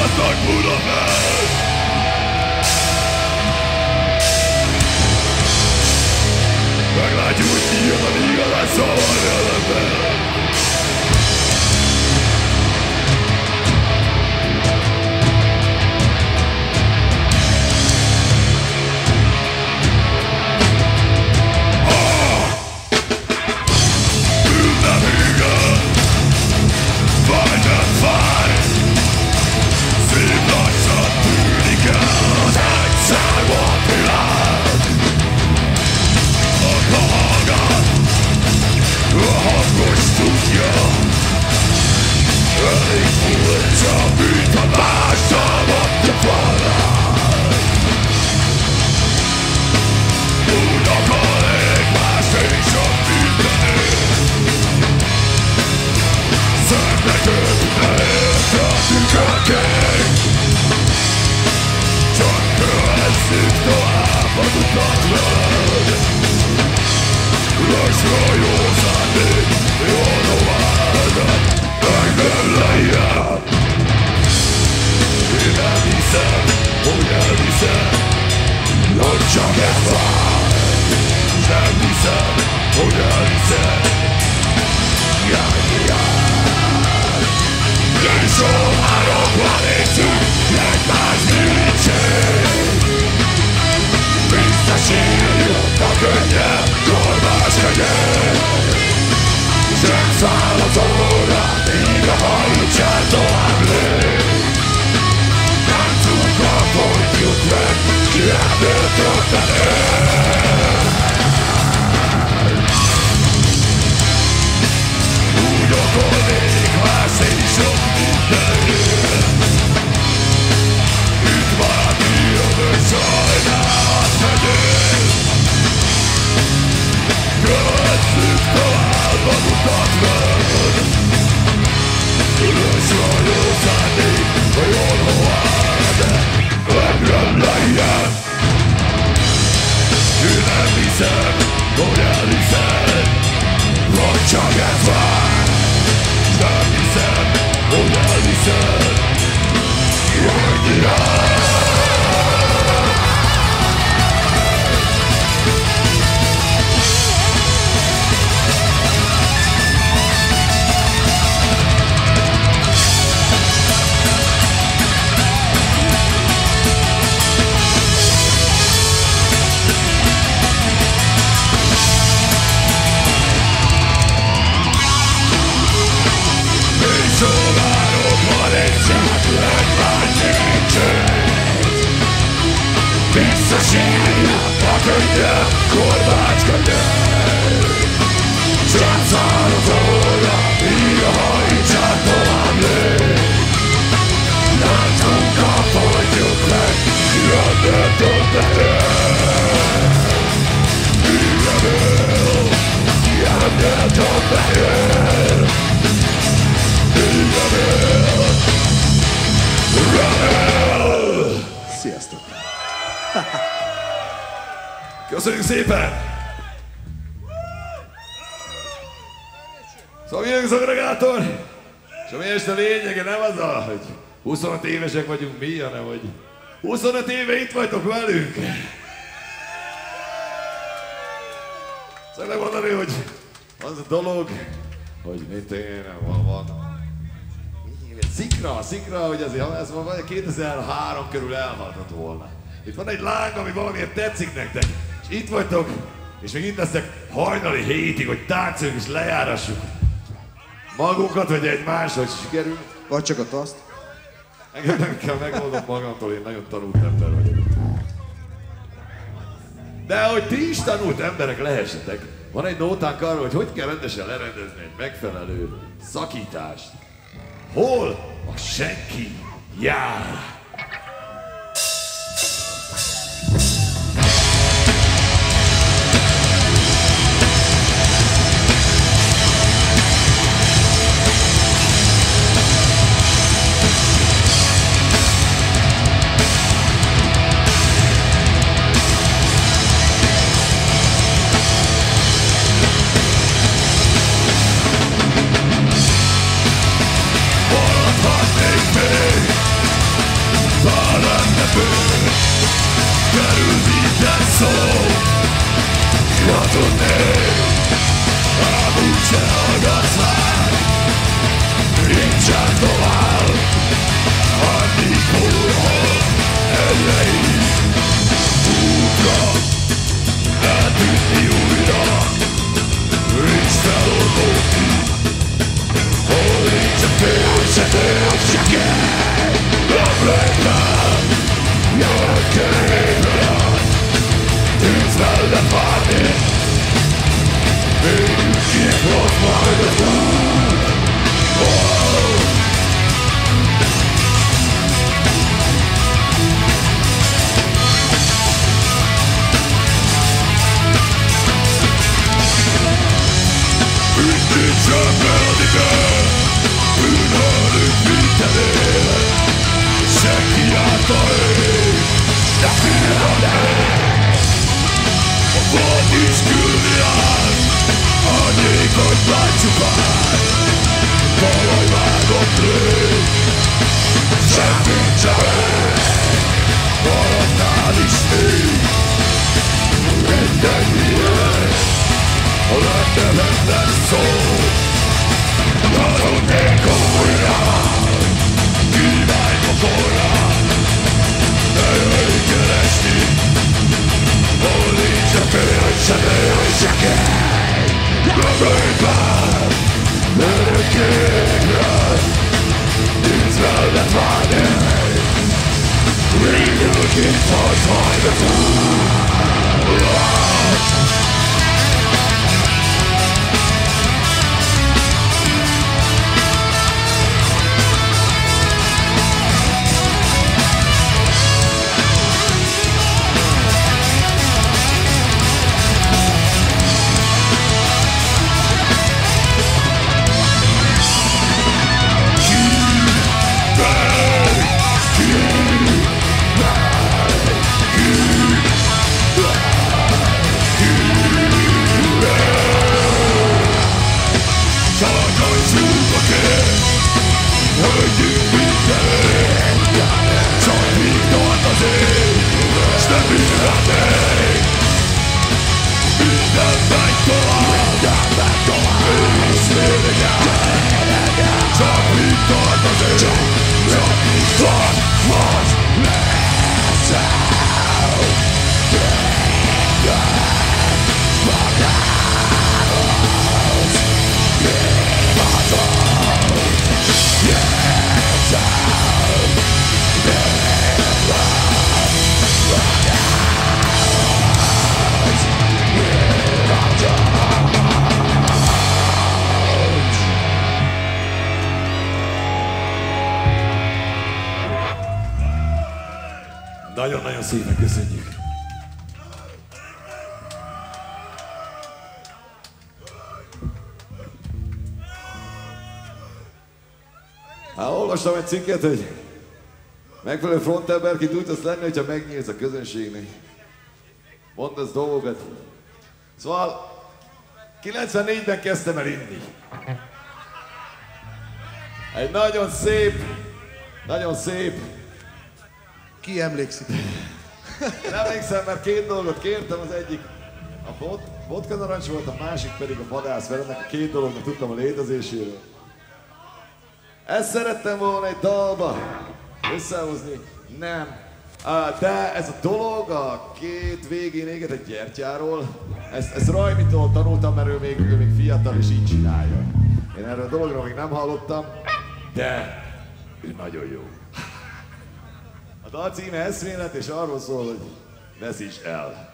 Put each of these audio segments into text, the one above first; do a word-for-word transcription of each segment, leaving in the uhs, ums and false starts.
gazdag Budapest. Meglátjuk, hogy ki jön, amíg a lesz a jelenben. Csak ez van, nem hiszem, hogy elhiszem. Jaj, jaj. És árokban nézzük egymás bűnötség. Visszasírjuk a könnyebb kormás kegyek. Csak száll az óra, míg a hajtsán tovább lép. Táncunkra folytjuk meg, kiállő történet. Úgy okolnék más szélisok mindenért. Itt maradni jövő sajnát megyén. Követszük tovább az utat veled. Ülös vagy jó szándék, a jól hovár, engem lejjel. Én nem hiszem, hogy elhiszed, vagy csak ez van. Nem hiszem, hogy elhiszed, jaj, jaj. Visszasírjuk a könnyebb korbácska nyelv. Csak száll az óra, míg a hajtsán tovább lép. Láncunkkal folytjuk meg, jönnöd többet. Jönnöd, jönnöd többet. Jönnöd, jönnöd. Sziasztok! Köszönjük szépen! Szóval milyen az agregátor? És ami este lényege nem az a, hogy huszonöt évesek vagyunk mi, hanem hogy huszonöt éve itt vagytok velünk. Szeretném mondani, hogy az a dolog, hogy mit én, van, van. Szikra, szikra, hogy azért ez van kétezer-három körül elhaltott volna. Itt van egy láng, ami valamiért tetszik nektek, és itt vagytok, és még itt lesztek hajnali hétig, hogy táncoljunk és lejárassuk magunkat, vagy egymást, hogy sikerül. Vagy csak a taszt. Engem nem kell megmondom magamtól, én nagyon tanult ember vagyok. De hogy ti is tanult emberek lehessetek, van egy nótánk arról, hogy hogy kell rendesen lerendezni egy megfelelő szakítást. Hol a senki jár? kerül minden szó. Katodnék, ám úgyse hallgatsz már. Nincsen tovább, annyi kórhol elején. Útra, eltűnni újra, nincs feloldódni. Hol nincs a fél, se tél, se kell. Emlékszem, jöttél, nincs mellett várni. Mégis kihoz majd az út. Mindig sem mehetik el, bűnölünk mindenél. Senki által ég, de félrenél. A vad is külvilág, annyikat látjuk át. Valaj vágott rég, semmit sem ég. Maradnál is még, minden miénk. A legnevetlen szó, hazudnék újra, kívánj pokolra, ne jöjj keresni, hol nincs a fél, se nél, se kell. Gömölj már, örökségre, nincs mellett várni, mindenkit hagysz majd az út. Nagyon-nagyon szépen köszönjük! Hát olvastam egy cikket, hogy megfelelő frontemberként úgy tudsz lenni, hogyha megnyílsz a közönségnek. Mondasz dolgokat. Szóval kilencvennégyben kezdtem el inni. Egy nagyon szép, nagyon szép. Ki emlékszik? Én emlékszem, mert két dolgot kértem, az egyik a vodka narancs volt, a másik pedig a vadász, mert ennek a két dolognak tudtam a létezéséről. Ezt szerettem volna egy dalba összehozni, nem. De ez a dolog a két végén éget egy gyertyáról, ezt, ezt Rajmitól tanultam, mert ő még, ő még fiatal és így csinálja. Én erről a dologról még nem hallottam, de ő nagyon jó. A dal címe Eszmélet, és arról szól, hogy veszíts el.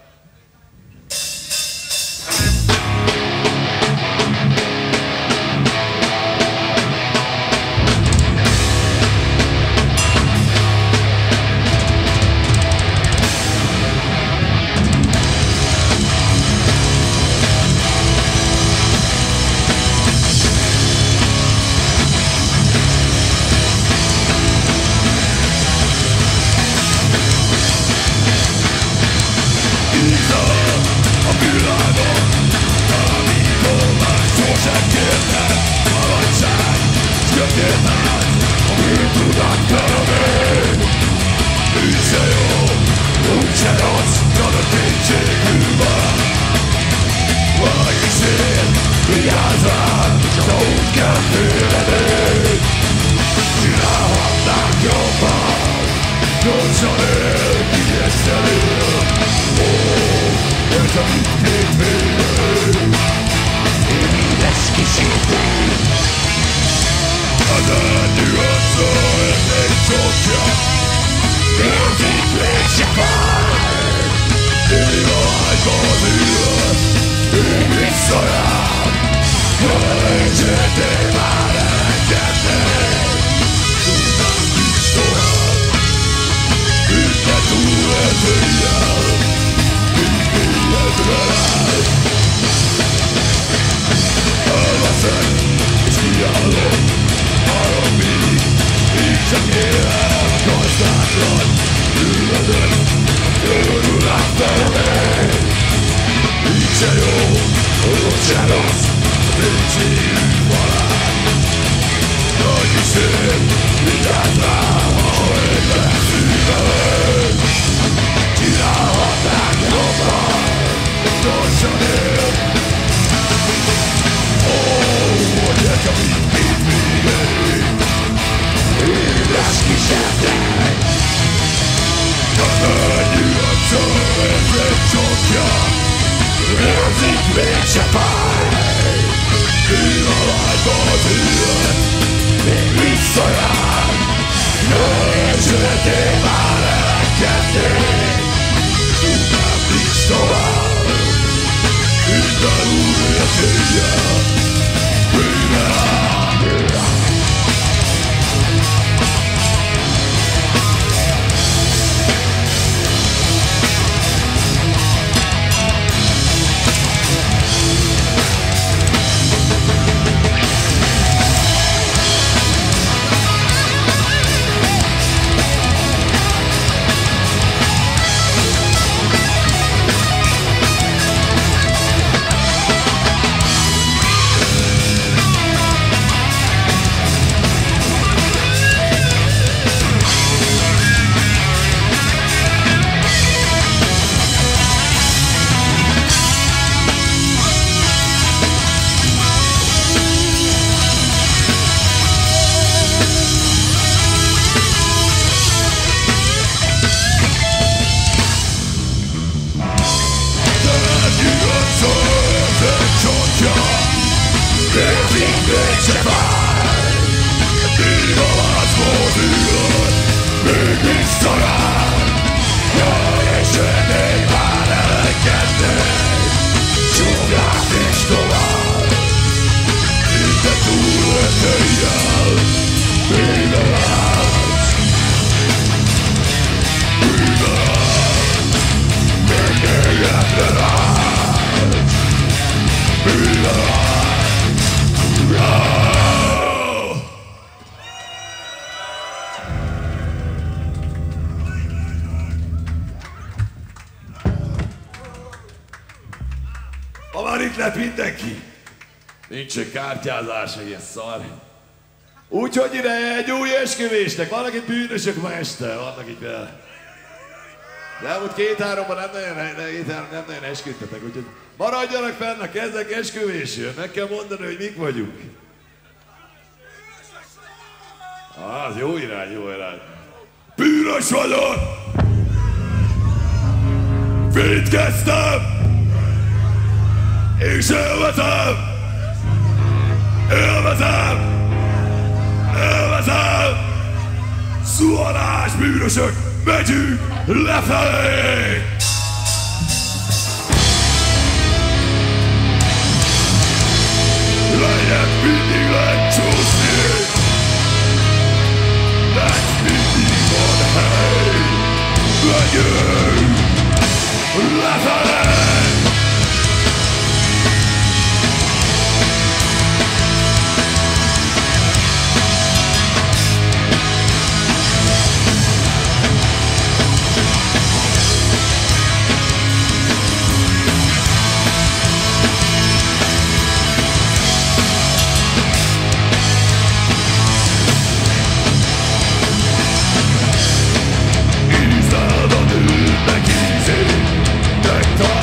Gyorsan él, kiegyszer él. Ó, érzem itt két végén. Édes kísértél. Az ennyi arca, ez egy csokja. Érzik mégse fáj. Ég a lágyban az élet, ég visszajár. Elejtsél már elengednél. Tudnám nincs tovább. Ütte túl ezéjjel. Így mélyedre rád. Elveszek és kiállok. Arra mindig, így csak élem gazdátlan. Ülledek, körül átfelé. Így se jó, ott se rossz. Nincs így valami. Nagy is szép, vigyázz rám, ha égve szívelem. Csinálhatnánk jobban, gyorsan él. Ó, hogy ez a mindkét végéig. Édes kísérték. Az ennyi arca, ez egy csokja. Érzik mégse fáj. Ég a lágyban az élet, még visszajár. Elcsületél már elengednél. Tudnám nincs tovább. Minden új eséllyel. Végre áll. Ha már itt lett mindenki, nincs egy kártyázás, ilyen szar. Úgyhogy ide egy új esküvésnek, vannak itt bűnösök ma este, vannak itt vele. De elmúlt két-háromban nem nagyon, nem, nem nagyon esküdtetek, úgyhogy maradjanak fenn a kezek esküvésről, meg kell mondani, hogy mik vagyunk. Ah, az jó irány, jó irány. Bűnös vagyok! Vétkeztem! És élvezem! Élvezem! Élvezem! Szuhanás, bűnösök! Megyünk lefelé! Lejjebb mindig lehet csúszni! Lesz mindig van hely! Megyünk lefelé! Ízled a nőnek ízét, megtalálod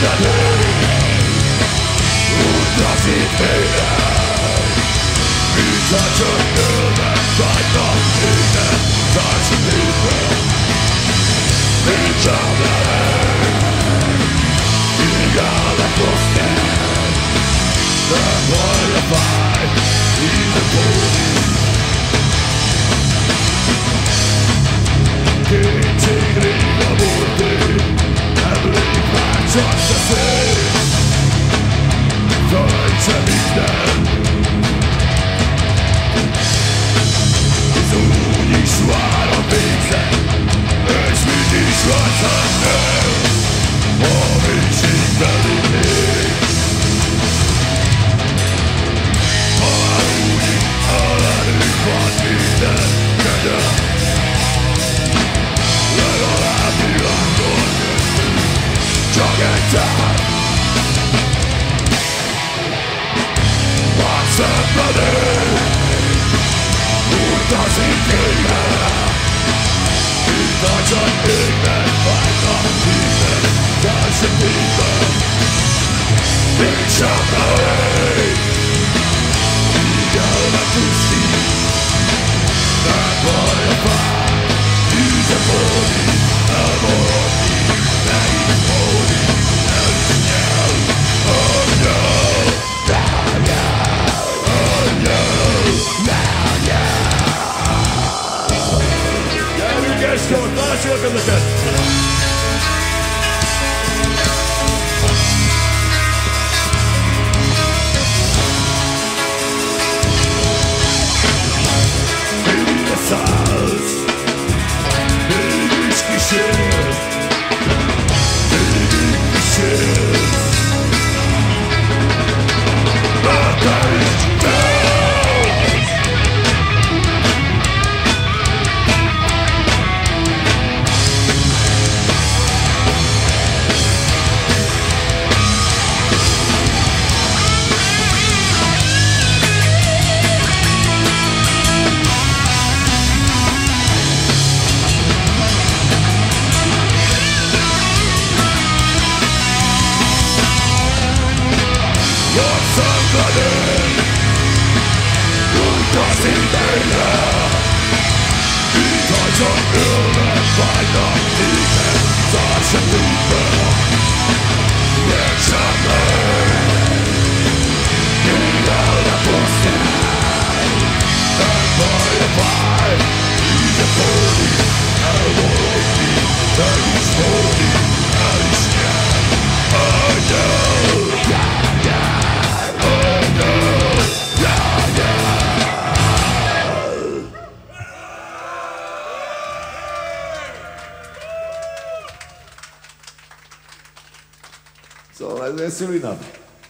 Szóval ez szülinap.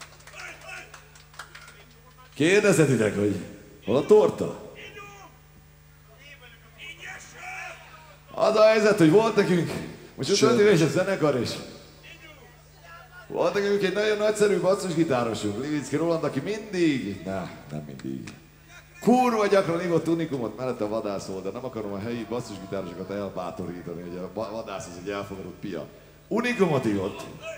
Kérdezhetitek, hogy hol a torta? Az a helyzet, hogy volt nekünk, most öt éves a zenekar is. Volt nekünk egy nagyon nagyszerű basszusgitárosunk, Livicki Roland, aki mindig, ne, nem mindig, kurva gyakran ivott unikumot mellette a vadászol, de nem akarom a helyi basszusgitárosokat elbátorítani, hogy a vadász az egy elfogadott pia. Unikumot ivott.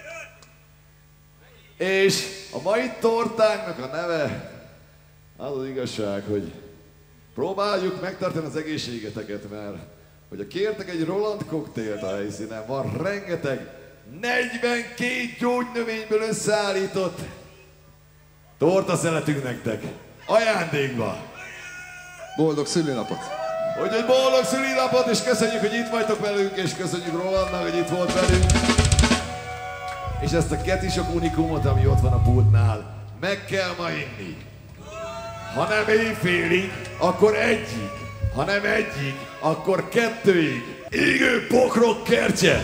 És a mai tortánknak a neve, az az igazság, hogy próbáljuk megtartani az egészségeteket, mert hogyha kértek egy Roland koktélt a helyszínen, van rengeteg negyvenkét gyógynövényből összeállított torta szeretünk nektek. Ajándékba! Boldog szülinapot! Úgyhogy boldog szülinapot, és köszönjük, hogy itt vagytok velünk, és köszönjük Rolandnak, hogy itt volt velünk. És ezt a ketisok unikumot, ami ott van a pultnál, meg kell ma inni. Ha nem éjfélig, akkor egyig. Ha nem egyig, akkor kettőig. Égő pokrok kertje!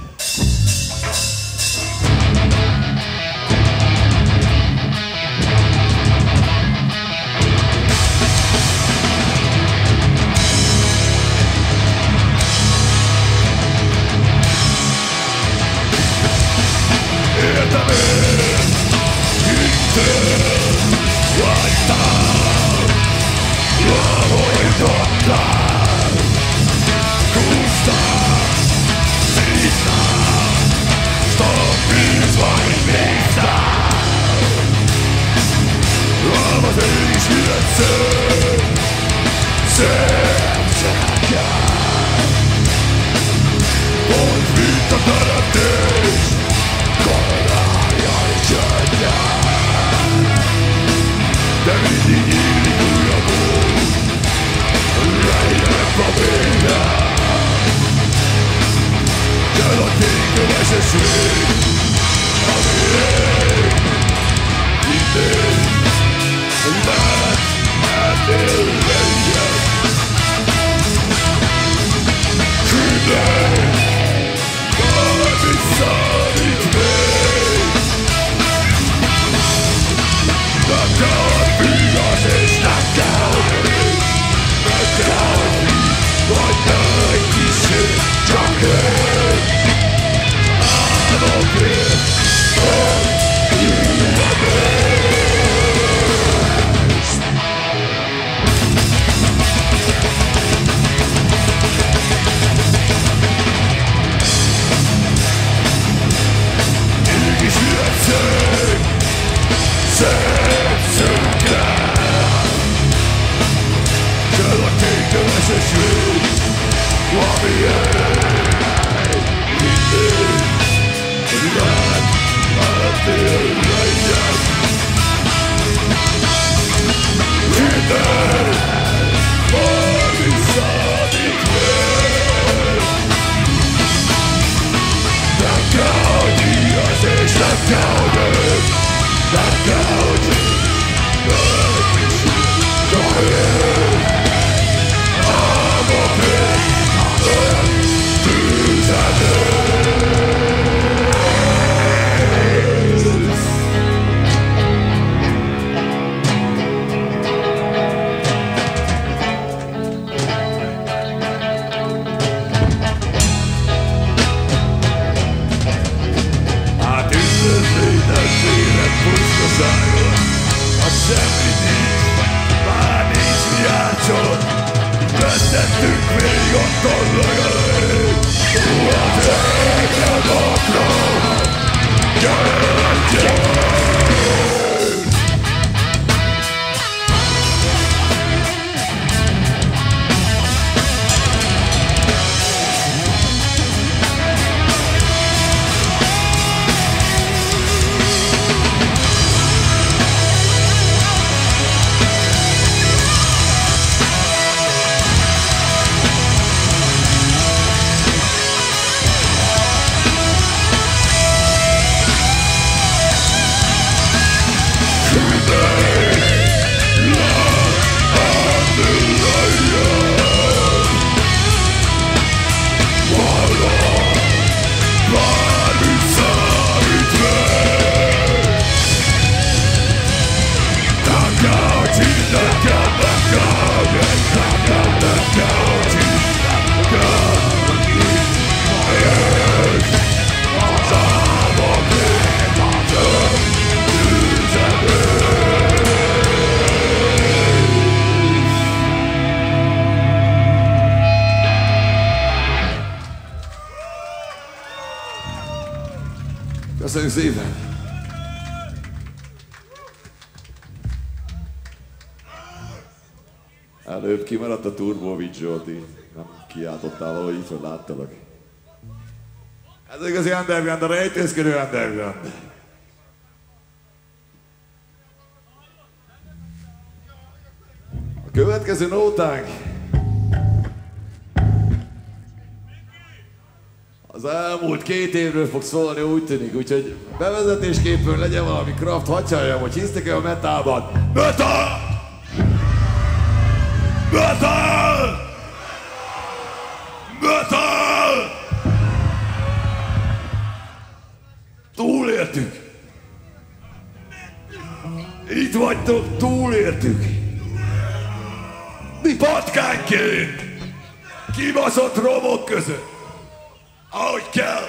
Értem én, hittél, vagytál, leholytottál, kúztál, szívtál. Köszönjük szépen! Előbb kimaradt a Turbovics Zsolti. Nem kiáltottál valahogy így, hogy láttalak. Ez igazi underground, a rejtőzködő underground. A következő nótánk az elmúlt két évről fog szólni, úgy tűnik, úgyhogy bevezetésképpen legyen valami Kraft, hagyjaljam, hogy hisztek-e a metálban. Metal! Metal! Metal! Túléltük! Itt vagytok, túléltük! Mi patkányként! Kibaszott romok között! Ahogy kell!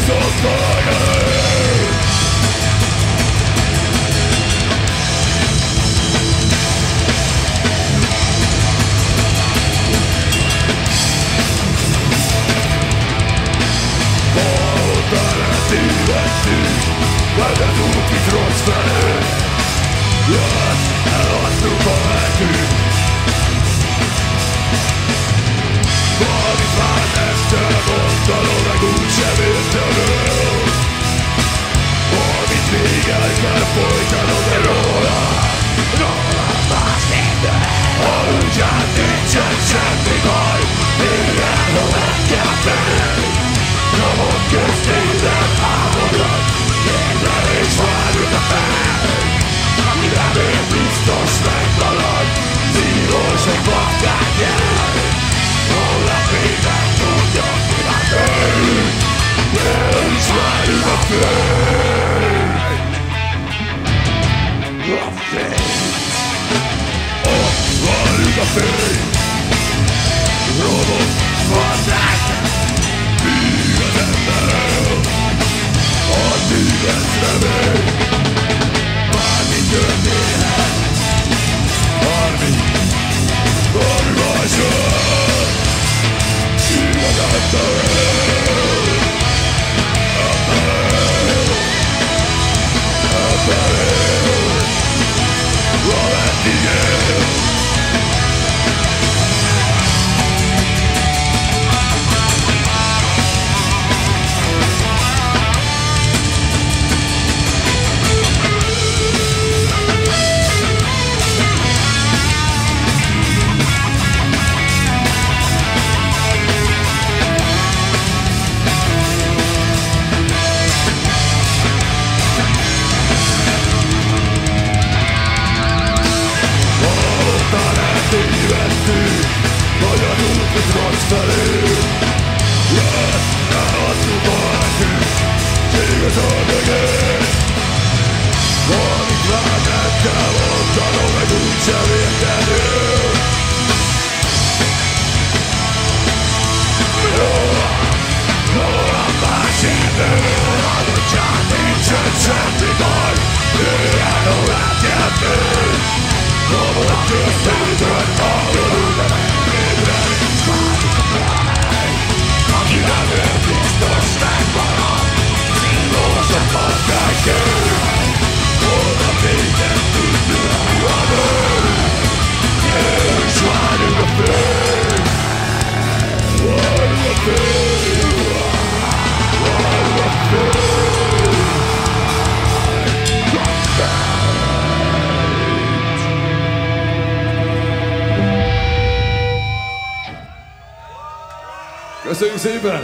Köszönjük szépen!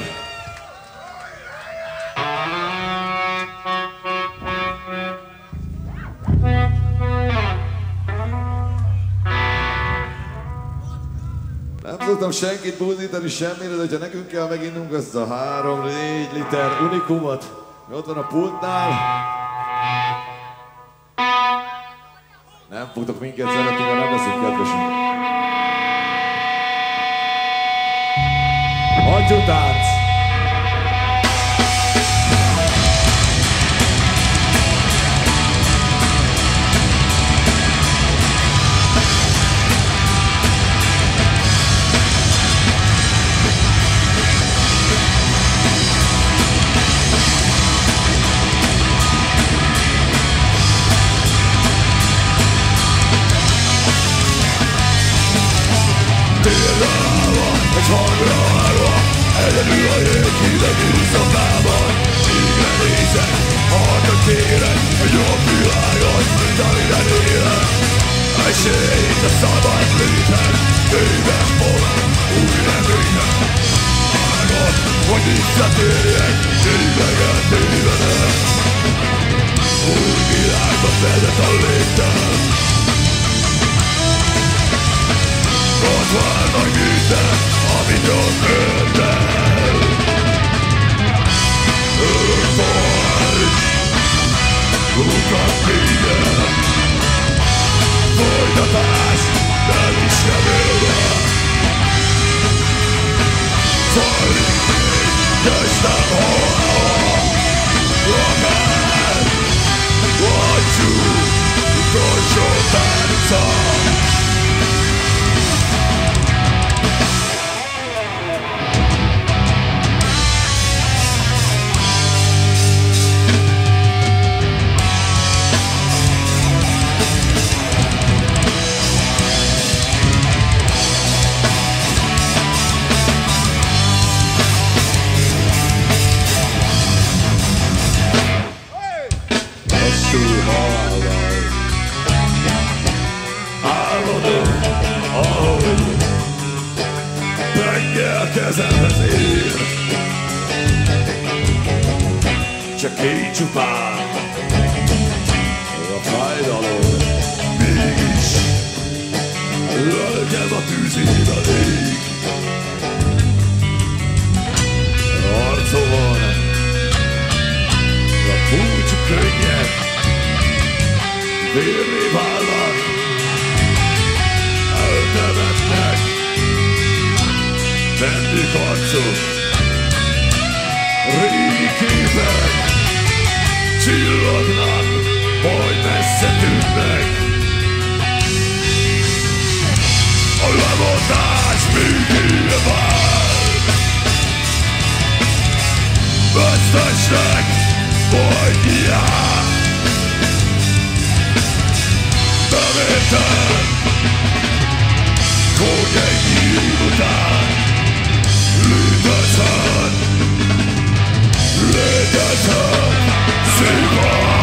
Nem tudtam senkit búzítani semmire, de hogyha nekünk kell meginnunk azt a három-négy liter unikumot, mi ott van a pultnál. Nem fogtok minket szeretni, ha nem leszünk kedvesek. Adjutánc! Egy hangra állva, egyedül a jéghideg éjszakában. Égre nézek, harcot kérek, egy jobb világot, mint amire élek. Esélyt a szabad léthez, éves fogom, új remények. Vágod, hogy visszatérjek, tényleget tévedek. Új világba vezet a léptem. Ott van meg minden, amit ott ördel. Örfaj, utat minden. Folytatás, nem is remélve. Zajlik még, kezdtem hol. Akár hagyjuk utolsó tánca. Álmodom, ahogy penge kezemhez ér. Csak én csupán a fájdalom, mégis lelkem a tűzében ég. Arcomon a búcsú könnyek vérré válnak, eltemetnek bennük arcok, régi képek csillognak, majd messze tűnnek. A lemondás még élvál, vesztesnek vagy jár. Bemértem, hogy egy év után létezhet, létezhet szívem.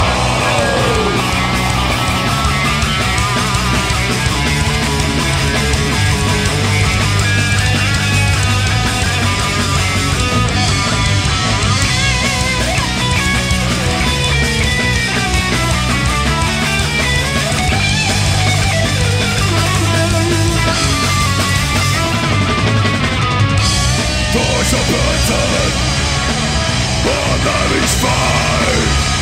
Tarts a percet, ha nem is fáj.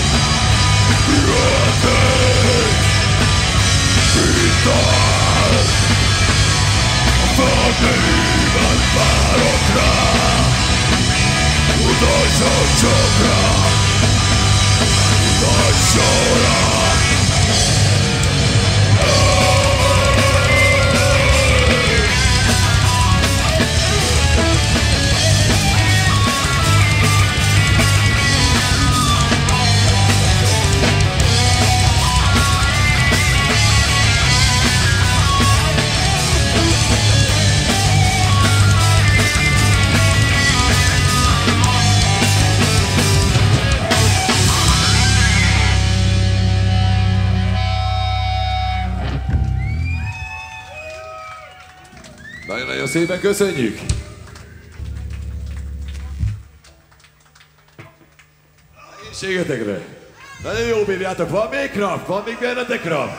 Jötték, itt áll, a földében várok rá. Mutasson csak rá, mutasson rá. Nagyon-nagyon szépen köszönjük! Egészségetekre! Nagyon jó bírjátok, van még krab? Van még bennetek krab?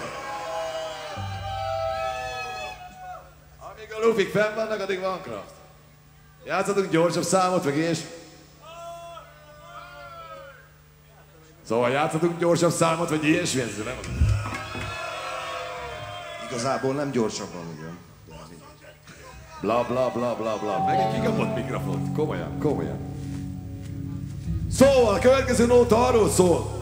Amíg a lufik fenn vannak, addig van krab. Játszatunk gyorsabb számot, meg és... Szóval játszatunk gyorsabb számot, vagy ilyesmi, ez nem? Igazából nem gyorsabban, ugyan. Bla bla bla bla bla. Megint kikapott mikrofont. Komolyan, komolyan. Szóval a következő nóta arról szól.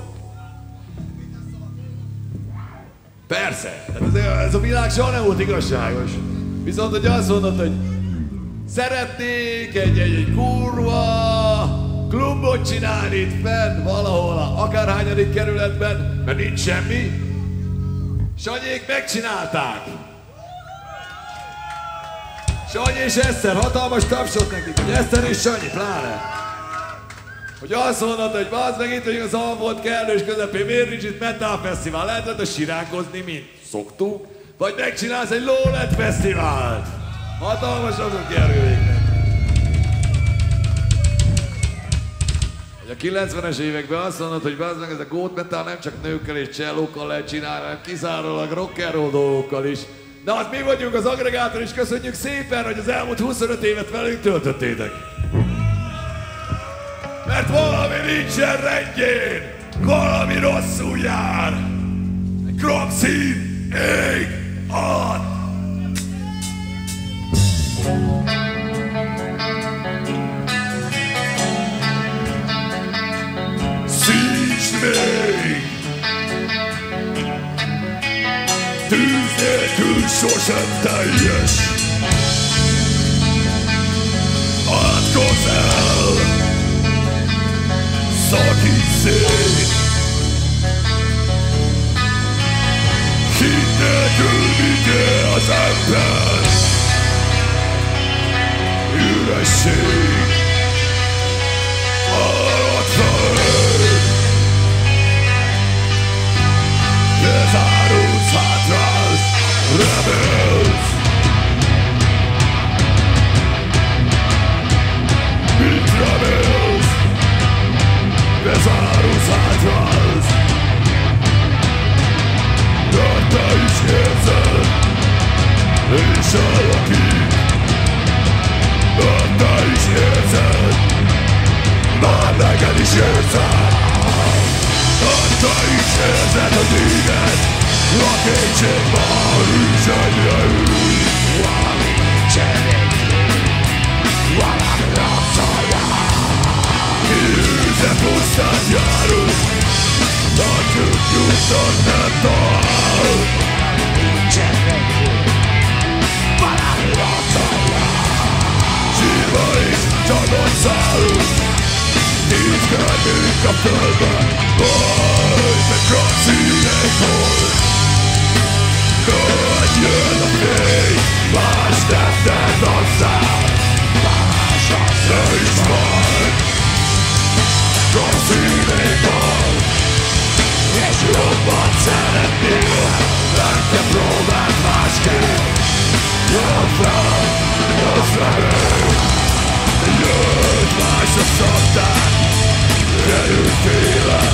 Persze, tehát ez, ez a világ soha nem volt igazságos. Viszont, hogy azt mondod, hogy szeretnék egy, egy, egy kurva klubot csinálni itt fenn valahol, akárhányadik kerületben, mert nincs semmi. Sanyék megcsinálták. Sanyi és Eszter, hatalmas tapsot nekik, hogy Eszter és Sanyi, pláne. Hogy azt mondod, hogy bazd meg itt vagyunk az Alföld kellős közepén, miért nincs itt Metal Fesztivál? Lehetett a siránkozni, mint szoktuk, vagy megcsinálsz egy Lowland Fesztivált. Hatalmas azok kerüljék. Hogy a kilencvenes években azt mondod, hogy bazd meg ez a gót metal nem csak nőkkel és csellókkal lehet csinálni, hanem kizárólag rock'n'roll dolgokkal is. Na hát mi vagyunk az Aggregátor, és köszönjük szépen, hogy az elmúlt huszonöt évet velünk töltöttétek. Mert valami nincsen rendjén, valami rosszul jár. Egy kromszín ég alatt. Szín sosem teljes. Átkozz el, szakíts szét. Hit nélkül vigye az ember. Üresség maradva ő. Bezárulsz, hátrálsz, remélsz. Mit remélsz? Bezárulsz, hátrálsz. De te is érzed, és alakít. De te is érzed, már neked is érzed. De te is érzed, hogy éget, a kétségben is egyre ül. Valami cserékül, valami rasszajál. Kiűzze pusztán járunk, nagyjuk nyugtan nem talál. Valami cserékül, valami rasszajál. Sírva is csak ott szállunk, Tízkedünk a földben, majd meg a színekből. Hogy jön a fény, más tetted a szám, más a te is majd a színekből. És jobban szeretnél, nem kell próbáld másképp. Jön fel, az remény, jön más a szabtán. Erőt élet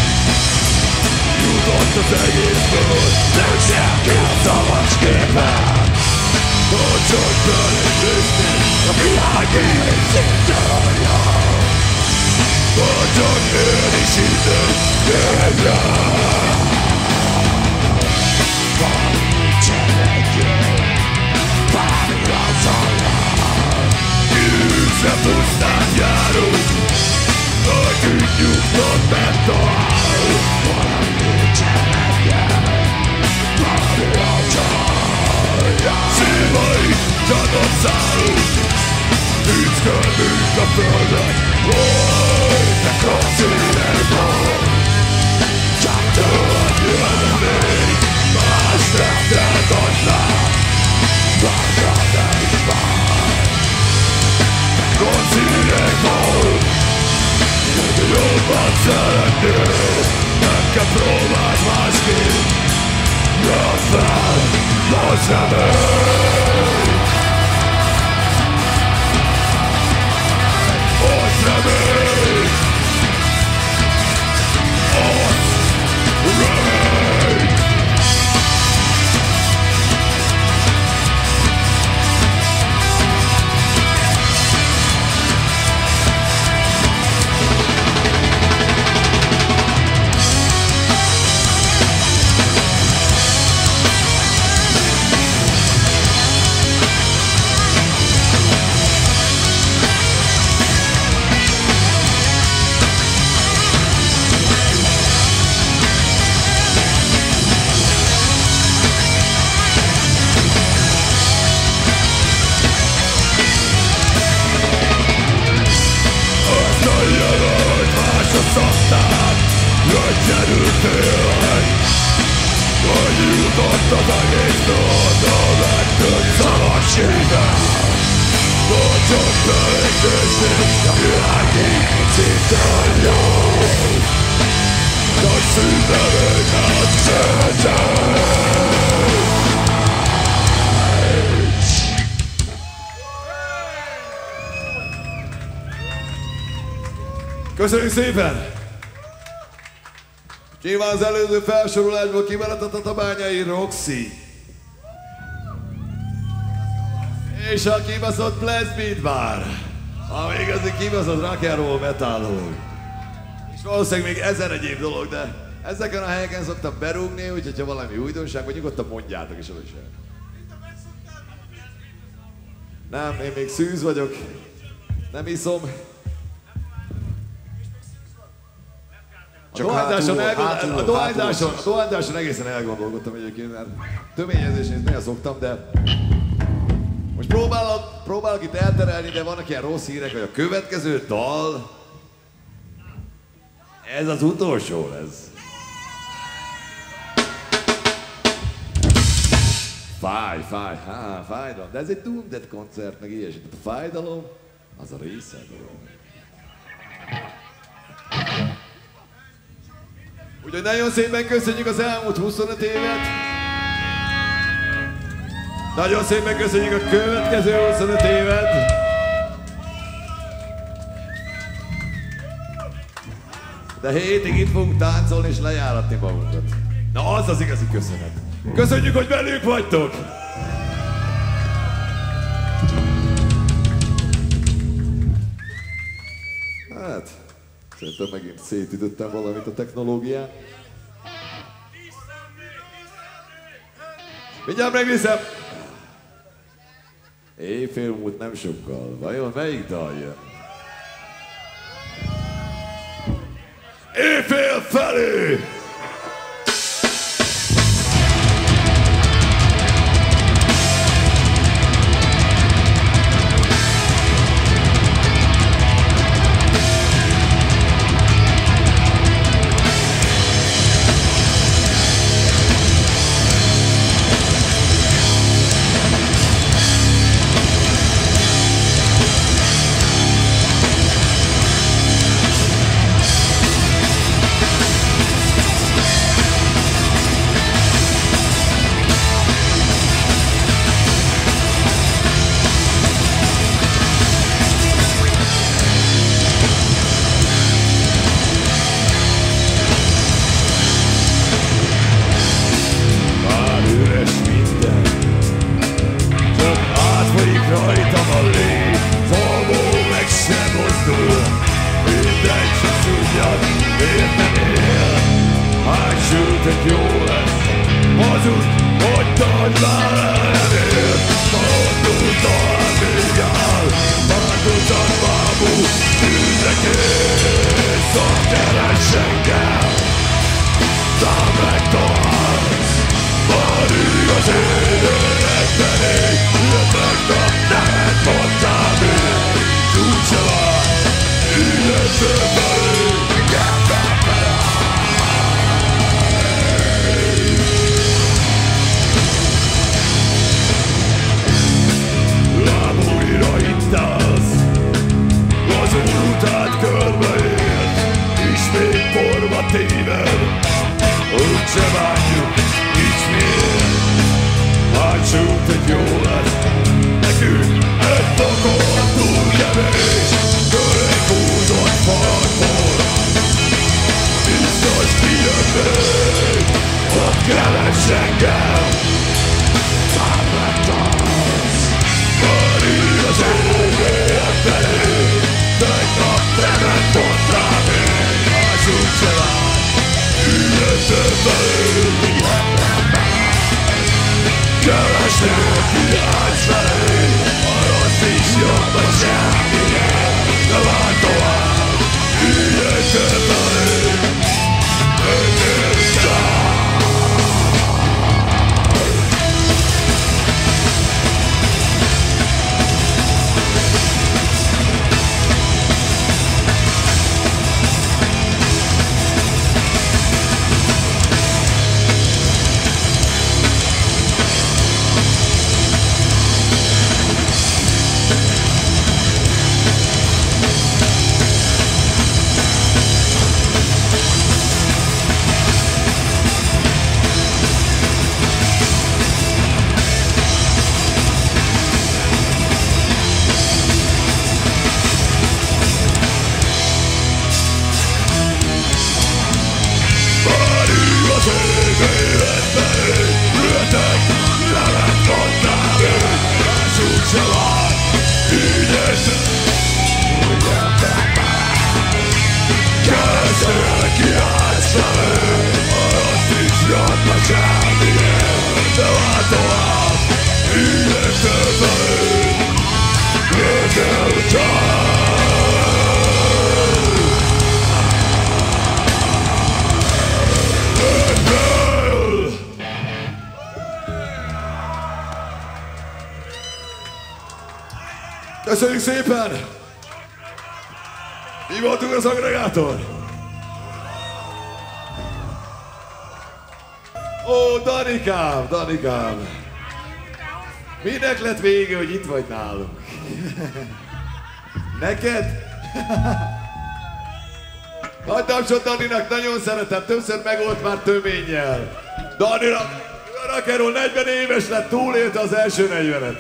jutott az egészből, nem senki a szavacsképpen. Ha csak belém nézni, a világ egészítől jön. Ha csak én is időt érve. Valami cserékül, valami rasszajál. Kiűzze pusztán járunk, akik nyugtat nem talál. Valami cserékül, valami rasszajál. Szívai csakot szállunk, tűzködünk a földön, folytek a színekből. Csak tőled jön a fény, más tetted adnám, várja te is várj. A színekből jobban szeretnél, nem kell próbáld másképp. Jön fel, az remény. Az remény. Az remény. Köszönjük szépen! Nyilván az előző felsorolásból kimaradott a Tabányai Roxy. És a kibaszott Blast Beat Bar. Ami igazi kibaszott rock and roll metallóg. És valószínűleg még ezer egyéb dolog, de ezeken a helyeken szoktam berúgni, úgyhogy ha valami újdonság, vagy nyugodtan mondjátok is, hogy sem. Nem, én még szűz vagyok. Nem iszom. A dohányzáson, elgondol... a, dohányzáson, a dohányzáson egészen elgondolkodtam egyébként, mert töményezésén nagyon szoktam, de most próbálok, próbálok itt elterelni, de vannak ilyen rossz hírek, hogy a következő dal, ez az utolsó lesz. Fáj, fáj, há, fájdalom, de ez egy Doom koncert, meg ilyesmi. A fájdalom, az a része. Úgyhogy nagyon szépen köszönjük az elmúlt huszonöt évet. Nagyon szépen köszönjük a következő huszonöt évet. De hétig itt fogunk táncolni és lejáratni magunkat. Na az az igazi köszönet. Köszönjük, hogy velünk vagytok! Hát, szerintem megint szétütöttem valamit a technológián. Mindjárt megviszem! Éjfél múlt nem sokkal. Vajon melyik dal jön? Éjfél felé! Köszönjük szépen! Mi voltunk az agregátor? Ó, Danikám, Danikám! Minek lett vége, hogy itt vagy nálunk? Neked? Nagy tapsot Daninak, nagyon szeretem, többször megolt már töménnyel. Daninak, Rakerol negyven éves lett, túlélte az első negyvenet.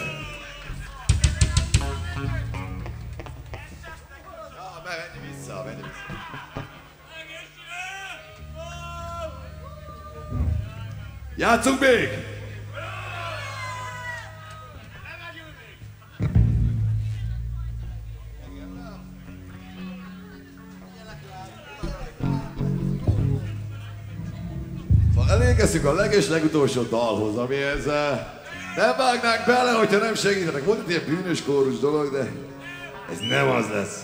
Ja, menj vissza, menj vissza. Játszunk még! Elérkeztünk a leges legutolsó dalhoz, amihez nem vágnánk bele, hogyha nem segítenek. Volt egy ilyen bűnös kórus dolog, de ez nem az lesz.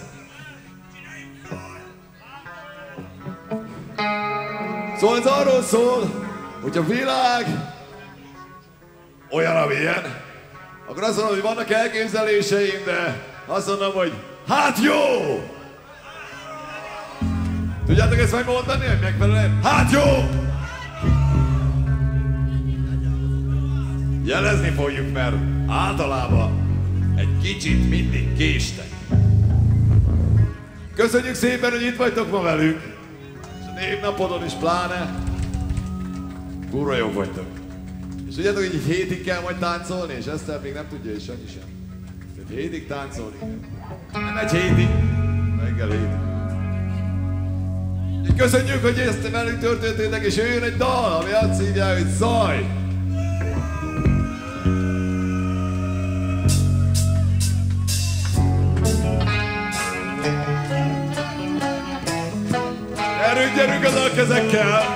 Szóval ez arról szól, hogy a világ olyan, amilyen, akkor azt mondom, hogy vannak elképzeléseim, de azt mondom, hogy hát jó! Tudjátok ezt megmondani, hogy megfelelően? Hát jó! Jelezni fogjuk, mert általában egy kicsit mindig késtek. Köszönjük szépen, hogy itt vagytok ma velünk, és a névnapodon is pláne. Kurva jók vagytok. És tudjátok, hogy egy hétig kell majd táncolni, és Eszter még nem tudja, és Sanyi sem. Egy hétig táncolni. Nem egy hétig, reggel hétig. Így köszönjük, hogy ezt velünk történtétek, és jöjjön egy dal, ami azt hívja, hogy Zaj! Gyerünk, gyerünk az alkezekkel!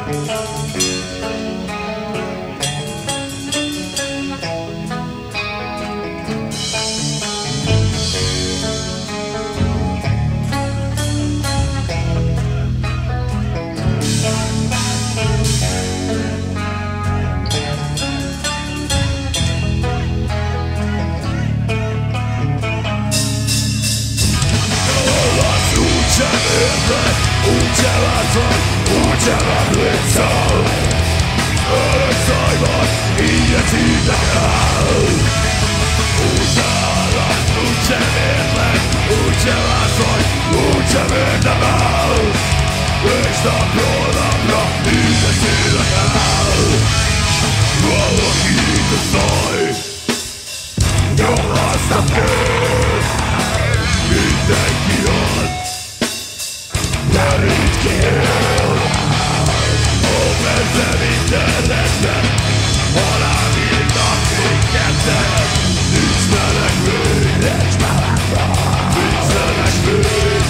Úgyse látszol, úgyse látlítszol. Örök zajban, így a szívnek áll. Úgyse hallak, úgyse érlek, úgyse látszol, úgyse vérdem áll. És napról napra, így a szívnek áll. Valaki itt a zaj, nyomasztak kér. Mindenki ad, derít ki él. Ó, persze minden rendben, halál írnak minket. Nincs menekvés, nincs menekvés, nincs menekvés,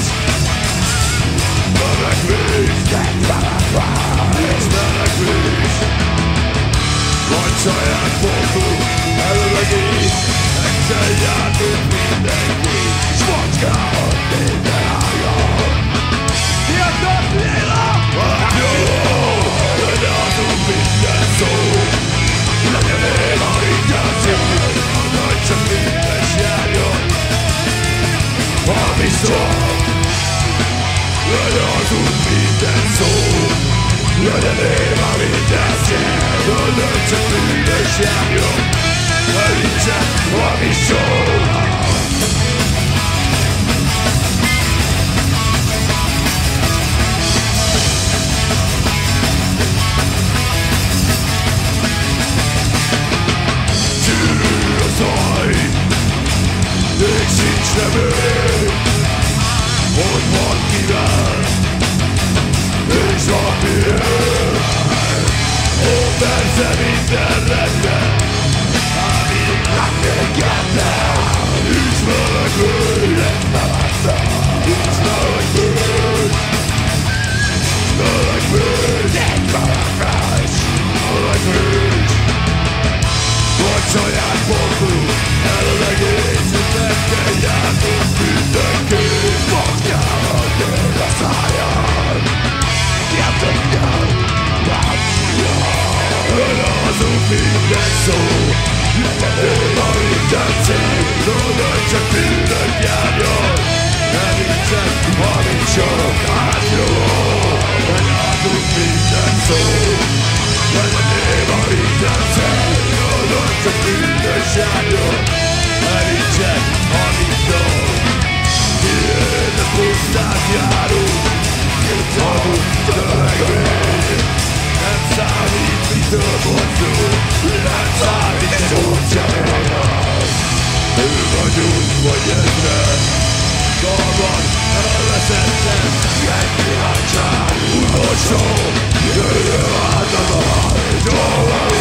menekvés, nincs menekvés. Vagy saját fogunk, előlegés, egyszer jártunk mindenki, s macskával minden álljon. Hiatott léla! Hát jó! Legyen azunk minden szó! Legyen én a inkáció! Nagy csak mindes járjon! Ami szó! Legyen azunk minden szó! Legyen én a minden járjon! Nagy csak mindes járjon! Legyen ami szó! Még sincs nevű, hogy van kivel, és van miért. Ó, persze minden rendben, amíg látnék ebben. Nincs menekvés, nincs menekvés, menekvés, menekvés, menekvés. Vagy saját fogunk, előlegész, hogy meg kell járnunk mindenki. Fognyával tél a száján, játszottan, elhazunk minden szó. Legyen én a minden cél, de csak minden csak átjó, megállunk minden szó. Legyen a minden cél, oldod csak bűnösságról, merítsek, amit dob. Miért a pusztát járunk, jutunk tömegvé. Nem számít, mitől mozdul, nem számít, ez úgy sem. Ő vagyunk, vagy ezred, galban elveszettem, egy kívánság, utolsó, jöjjön át az a hajtó.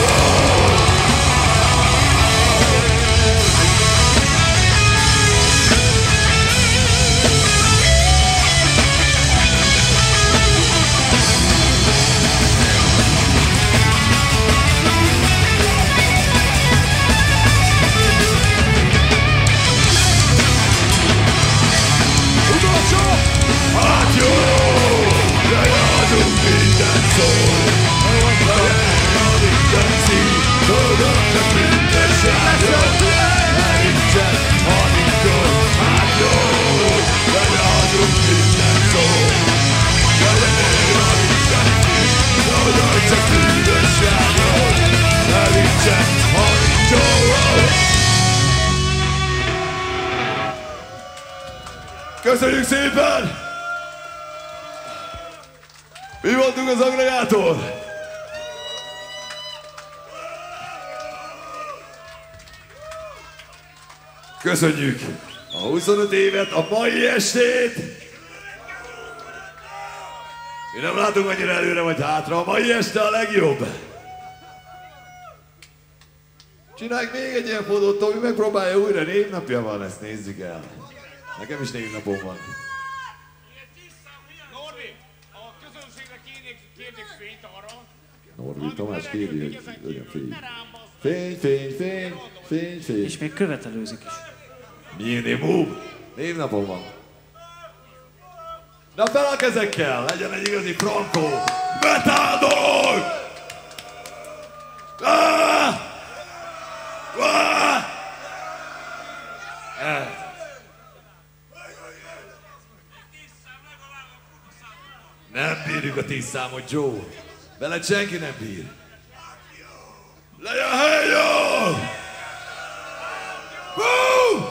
Köszönjük szépen! Mi voltunk az agregátor? Köszönjük a huszonöt évet, a mai estét! Mi nem látunk annyira előre vagy hátra, a mai este a legjobb! Csinálj még egy ilyen fotót, Tomi megpróbálja újra, névnapja van, ezt nézzük el. Nekem is névnapom van. Norbi, a közönségre kérnék fényt arra. Norbi, Tamás kéri, hogy legyen fény. Fény, fény, fény, fény, fény. És még követelőzik is. Minimum. Névnapom van. Na fel a kezekkel, legyen egy igazi frankó. Betádor! Ah! Ah! Eh. Nem bírjuk a tíz számot, Joe. Veled senki nem bír. Legyen helyen! Hú!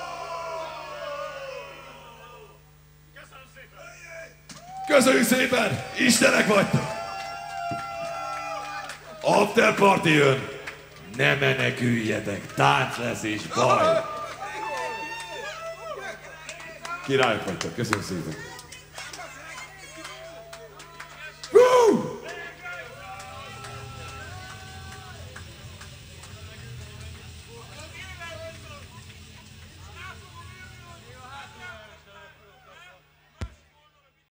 Köszönjük szépen! Istenek vagytok! After party jön! Ne meneküljetek! Tánc lesz és baj! Királyok vagytok! Köszönjük szépen!